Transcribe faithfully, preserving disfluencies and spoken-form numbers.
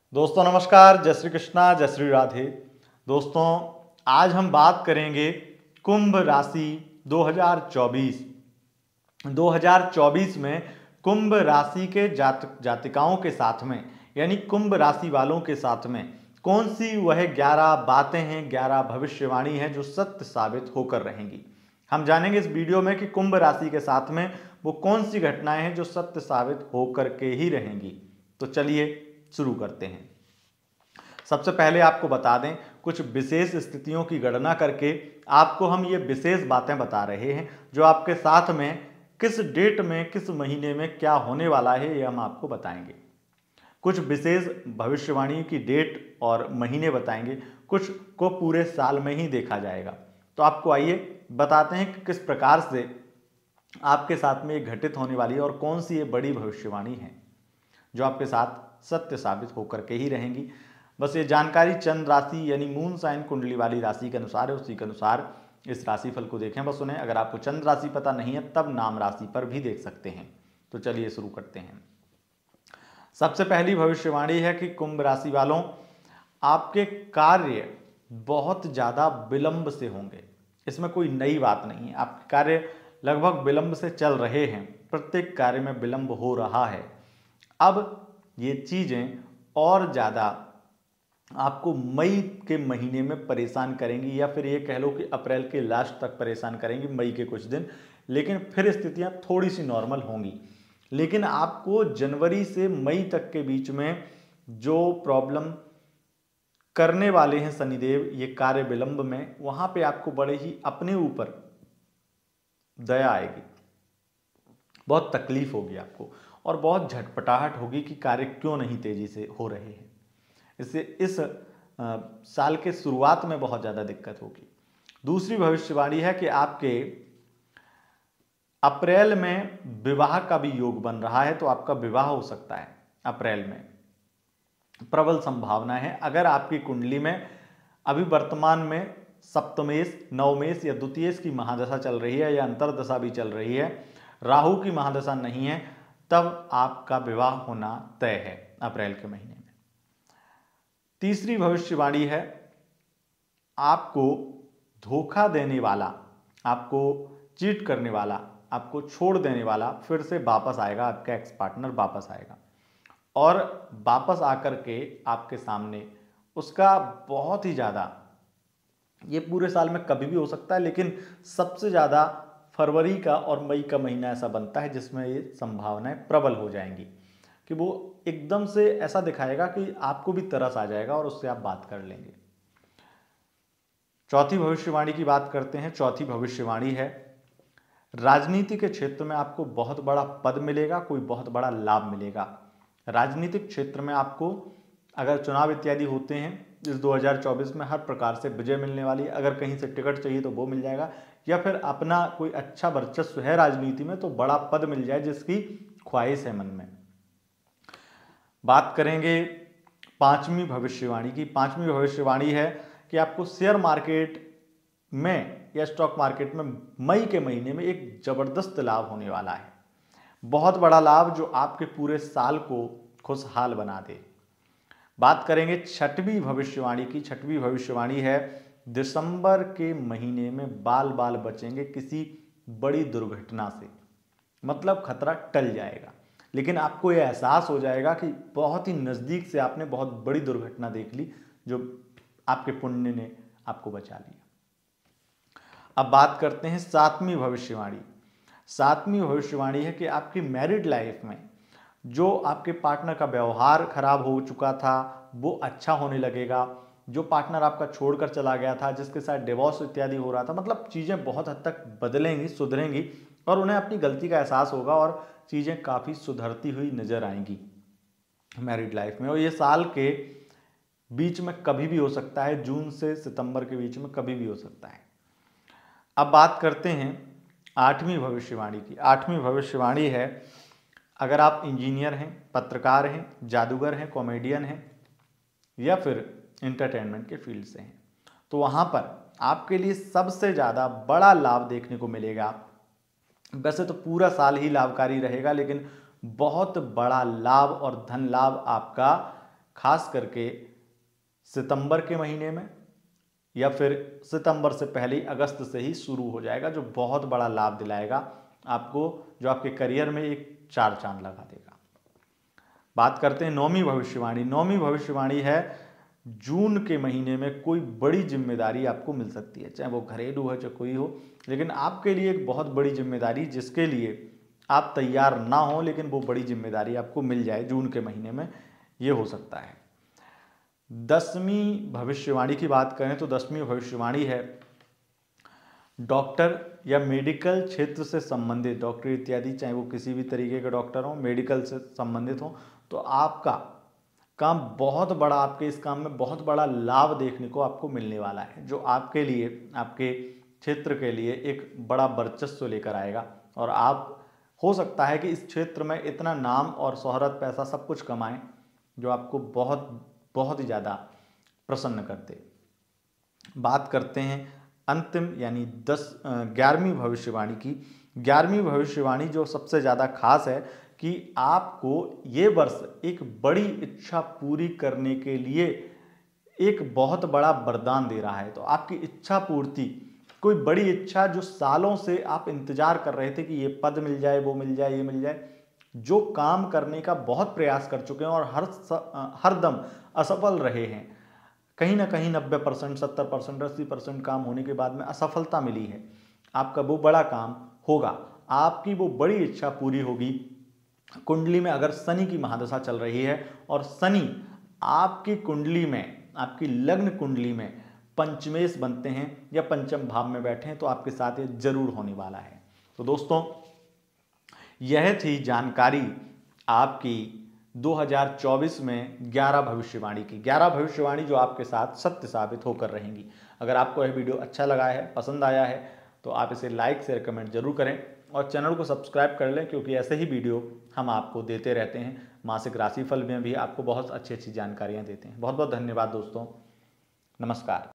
दोस्तों नमस्कार, जय श्री कृष्णा, जय श्री राधे। दोस्तों आज हम बात करेंगे कुंभ राशि दो हज़ार चौबीस दो हज़ार चौबीस में कुंभ राशि के जात जातिकाओं के साथ में, यानी कुंभ राशि वालों के साथ में कौन सी वह ग्यारह बातें हैं, ग्यारह भविष्यवाणी है जो सत्य साबित होकर रहेंगी। हम जानेंगे इस वीडियो में कि कुंभ राशि के साथ में वो कौन सी घटनाएं हैं जो सत्य साबित होकर के ही रहेंगी। तो चलिए शुरू करते हैं। सबसे पहले आपको बता दें, कुछ विशेष स्थितियों की गणना करके आपको हम ये विशेष बातें बता रहे हैं जो आपके साथ में किस डेट में, किस महीने में क्या होने वाला है, ये हम आपको बताएंगे। कुछ विशेष भविष्यवाणी की डेट और महीने बताएंगे, कुछ को पूरे साल में ही देखा जाएगा। तो आपको आइए बताते हैं कि किस प्रकार से आपके साथ में ये घटित होने वाली है और कौन सी ये बड़ी भविष्यवाणी है जो आपके साथ सत्य साबित होकर के ही रहेंगी। बस ये जानकारी चंद्र राशि यानी मून साइन कुंडली वाली राशि के अनुसार है, उसी के अनुसार इस राशिफल को देखें। बस उन्हें, अगर आपको चंद्र राशि पता नहीं है तब नाम राशि पर भी देख सकते हैं। तो चलिए शुरू करते हैं। सबसे पहली भविष्यवाणी है कि कुंभ राशि वालों, आपके कार्य बहुत ज़्यादा विलंब से होंगे। इसमें कोई नई बात नहीं है, आपके कार्य लगभग विलंब से चल रहे हैं, प्रत्येक कार्य में विलंब हो रहा है। अब ये चीज़ें और ज़्यादा आपको मई के महीने में परेशान करेंगी, या फिर ये कह लो कि अप्रैल के लास्ट तक परेशान करेंगी, मई के कुछ दिन। लेकिन फिर स्थितियां थोड़ी सी नॉर्मल होंगी। लेकिन आपको जनवरी से मई तक के बीच में जो प्रॉब्लम करने वाले हैं शनिदेव ये कार्य विलंब में, वहां पे आपको बड़े ही अपने ऊपर दया आएगी, बहुत तकलीफ होगी आपको और बहुत झटपटाहट होगी कि कार्य क्यों नहीं तेजी से हो रहे हैं। इससे इस आ, साल के शुरुआत में बहुत ज़्यादा दिक्कत होगी। दूसरी भविष्यवाणी है कि आपके अप्रैल में विवाह का भी योग बन रहा है, तो आपका विवाह हो सकता है अप्रैल में, प्रबल संभावना है। अगर आपकी कुंडली में अभी वर्तमान में सप्तमेश, नवमेश या द्वितीयेश की महादशा चल रही है या अंतरदशा भी चल रही है, राहु की महादशा नहीं है, तब आपका विवाह होना तय है अप्रैल के महीने में। तीसरी भविष्यवाणी है, आपको धोखा देने वाला, आपको चीट करने वाला, आपको छोड़ देने वाला फिर से वापस आएगा, आपका एक्स पार्टनर वापस आएगा और वापस आकर के आपके सामने उसका बहुत ही ज़्यादा, ये पूरे साल में कभी भी हो सकता है, लेकिन सबसे ज़्यादा फरवरी का और मई का महीना ऐसा बनता है जिसमें ये संभावनाएं प्रबल हो जाएंगी कि वो एकदम से ऐसा दिखाएगा कि आपको भी तरस आ जाएगा और उससे आप बात कर लेंगे। चौथी भविष्यवाणी की बात करते हैं। चौथी भविष्यवाणी है, राजनीति के क्षेत्र में आपको बहुत बड़ा पद मिलेगा, कोई बहुत बड़ा लाभ मिलेगा। राजनीतिक क्षेत्र में आपको अगर चुनाव इत्यादि होते हैं इस दो हज़ार चौबीस में, हर प्रकार से विजय मिलने वाली है। अगर कहीं से टिकट चाहिए तो वो मिल जाएगा, या फिर अपना कोई अच्छा वर्चस्व है राजनीति में तो बड़ा पद मिल जाए जिसकी ख्वाहिश है मन में। बात करेंगे पांचवी भविष्यवाणी की। पांचवी भविष्यवाणी है कि आपको शेयर मार्केट में या स्टॉक मार्केट में मई के महीने में एक जबरदस्त लाभ होने वाला है, बहुत बड़ा लाभ जो आपके पूरे साल को खुशहाल बना दे। बात करेंगे छठवीं भविष्यवाणी की। छठवीं भविष्यवाणी है, दिसंबर के महीने में बाल बाल बचेंगे किसी बड़ी दुर्घटना से, मतलब खतरा टल जाएगा, लेकिन आपको यह एहसास हो जाएगा कि बहुत ही नज़दीक से आपने बहुत बड़ी दुर्घटना देख ली जो आपके पुण्य ने आपको बचा लिया। अब बात करते हैं सातवीं भविष्यवाणी। सातवीं भविष्यवाणी है कि आपकी मैरिड लाइफ में जो आपके पार्टनर का व्यवहार खराब हो चुका था वो अच्छा होने लगेगा। जो पार्टनर आपका छोड़कर चला गया था, जिसके साथ डिवोर्स इत्यादि हो रहा था, मतलब चीज़ें बहुत हद तक बदलेंगी, सुधरेंगी और उन्हें अपनी गलती का एहसास होगा और चीज़ें काफ़ी सुधरती हुई नजर आएंगी मैरिड लाइफ में। और ये साल के बीच में कभी भी हो सकता है, जून से सितंबर के बीच में कभी भी हो सकता है। अब बात करते हैं आठवीं भविष्यवाणी की। आठवीं भविष्यवाणी है, अगर आप इंजीनियर हैं, पत्रकार हैं, जादूगर हैं, कॉमेडियन हैं या फिर एंटरटेनमेंट के फील्ड से हैं, तो वहाँ पर आपके लिए सबसे ज़्यादा बड़ा लाभ देखने को मिलेगा। वैसे तो पूरा साल ही लाभकारी रहेगा, लेकिन बहुत बड़ा लाभ और धन लाभ आपका खास करके सितंबर के महीने में या फिर सितंबर से पहले ही अगस्त से ही शुरू हो जाएगा, जो बहुत बड़ा लाभ दिलाएगा आपको, जो आपके करियर में एक चार चांद लगा देगा। बात करते हैं नौवीं भविष्यवाणी। नौवीं भविष्यवाणी है जून के महीने में कोई बड़ी जिम्मेदारी आपको मिल सकती है, चाहे वो घरेलू हो चाहे कोई हो, लेकिन आपके लिए एक बहुत बड़ी जिम्मेदारी जिसके लिए आप तैयार ना हो, लेकिन वो बड़ी जिम्मेदारी आपको मिल जाए जून के महीने में, ये हो सकता है। दसवीं भविष्यवाणी की बात करें तो दसवीं भविष्यवाणी है डॉक्टर या मेडिकल क्षेत्र से संबंधित, डॉक्टर इत्यादि, चाहे वो किसी भी तरीके के डॉक्टर हो, मेडिकल से संबंधित हो, तो आपका काम बहुत बड़ा, आपके इस काम में बहुत बड़ा लाभ देखने को आपको मिलने वाला है, जो आपके लिए, आपके क्षेत्र के लिए एक बड़ा वर्चस्व लेकर आएगा। और आप हो सकता है कि इस क्षेत्र में इतना नाम और शोहरत, पैसा सब कुछ कमाएं जो आपको बहुत बहुत ही ज़्यादा प्रसन्न करते। बात करते हैं अंतिम यानी दस ग्यारहवीं भविष्यवाणी की। ग्यारहवीं भविष्यवाणी जो सबसे ज़्यादा खास है कि आपको ये वर्ष एक बड़ी इच्छा पूरी करने के लिए एक बहुत बड़ा वरदान दे रहा है। तो आपकी इच्छा पूर्ति, कोई बड़ी इच्छा जो सालों से आप इंतजार कर रहे थे कि ये पद मिल जाए, वो मिल जाए, ये मिल जाए, जो काम करने का बहुत प्रयास कर चुके हैं और हर हर दम असफल रहे हैं, कहीं ना कहीं नब्बे परसेंट, सत्तर परसेंट, अस्सी परसेंट काम होने के बाद में असफलता मिली है, आपका वो बड़ा काम होगा, आपकी वो बड़ी इच्छा पूरी होगी। कुंडली में अगर शनि की महादशा चल रही है और शनि आपकी कुंडली में, आपकी लग्न कुंडली में पंचमेश बनते हैं या पंचम भाव में बैठे हैं, तो आपके साथ ये जरूर होने वाला है। तो दोस्तों, यह थी जानकारी आपकी दो हज़ार चौबीस में ग्यारह भविष्यवाणी की। ग्यारह भविष्यवाणी जो आपके साथ सत्य साबित होकर रहेंगी। अगर आपको यह वीडियो अच्छा लगा है, पसंद आया है, तो आप इसे लाइक शेयर कमेंट जरूर करें और चैनल को सब्सक्राइब कर लें, क्योंकि ऐसे ही वीडियो हम आपको देते रहते हैं। मासिक राशिफल में भी आपको बहुत अच्छी अच्छी जानकारियाँ देते हैं। बहुत बहुत धन्यवाद दोस्तों, नमस्कार।